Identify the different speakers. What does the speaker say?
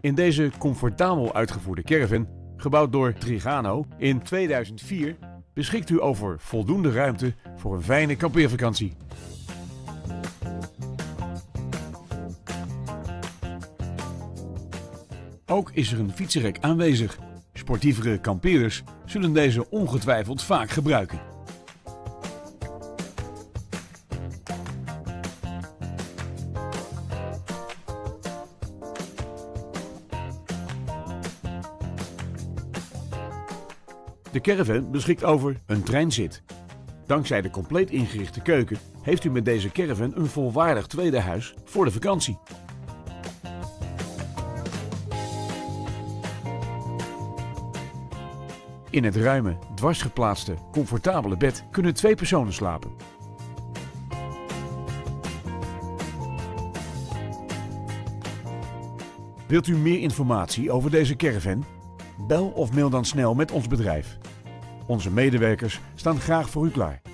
Speaker 1: In deze comfortabel uitgevoerde caravan, gebouwd door Trigano in 2004, beschikt u over voldoende ruimte voor een fijne kampeervakantie. Ook is er een fietsenrek aanwezig. Sportievere kampeerders zullen deze ongetwijfeld vaak gebruiken. De caravan beschikt over een treinzit. Dankzij de compleet ingerichte keuken heeft u met deze caravan een volwaardig tweede huis voor de vakantie. In het ruime, dwarsgeplaatste, comfortabele bed kunnen 2 personen slapen. Wilt u meer informatie over deze caravan? Bel of mail dan snel met ons bedrijf. Onze medewerkers staan graag voor u klaar.